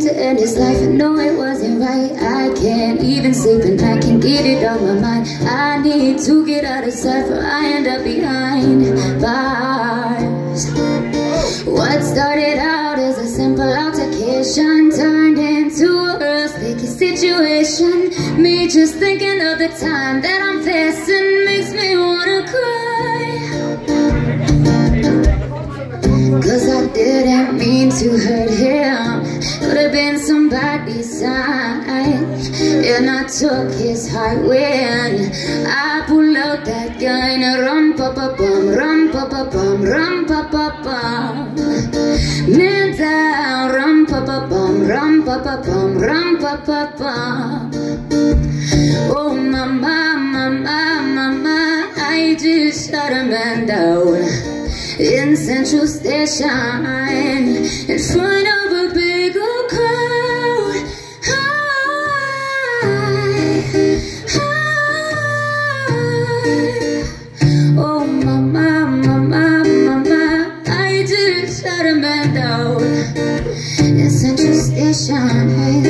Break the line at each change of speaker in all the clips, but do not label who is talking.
to end his life. I know it wasn't right. I can't even sleep and I can't get it on my mind. I need to get out of sight, for I end up behind bars. What started out as a simple altercation turned into a real sticky situation. Me just thinking of the time that I'm facing makes me wanna cry. 'Cause I didn't mean to hurt him. Could have been somebody's sign. And I took his heart when I pulled out that gun. Rum-pa-pa-bum, rum-pa-pa-bum, rum-pa-pa-bum. Man down, rum-pa-pa-bum, rum-pa-pa-bum, rum-pa-pa-bum. Oh mama, mama, mama, I just shot a man down in Central Station in front of a big old crowd. Oh mama, mama, mama, I just shot a man down in Central Station.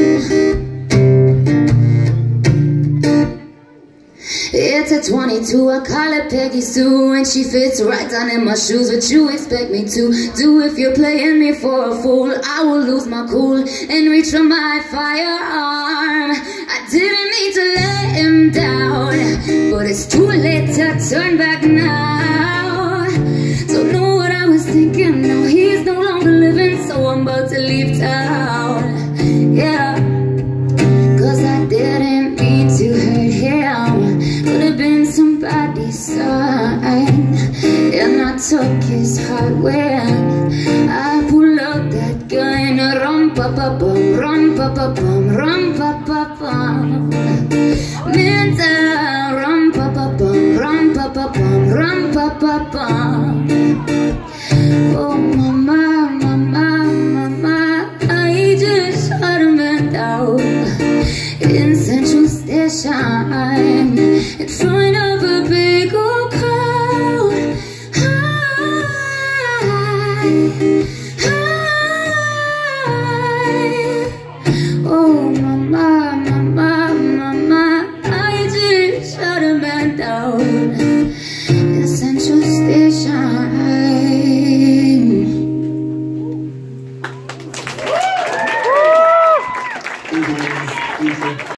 It's a 22, I call her Peggy Sue, and she fits right down in my shoes. What you expect me to do if you're playing me for a fool? I will lose my cool and reach for my firearm. I didn't mean to let him down, but it's too late to turn back now. Don't know what I was thinking, no, he's no longer living, so I'm about to leave town. Yeah, 'cause I didn't mean to hurt him. Could have been somebody's sign. And I took his heart when I pulled out that gun. Rum-pa-pa-bum, rum-pa-pa-bum, rum-pa-pa-bum. Man down, rum-pa-pa-bum, rum-pa-pa-bum, rum-pa-pa-bum.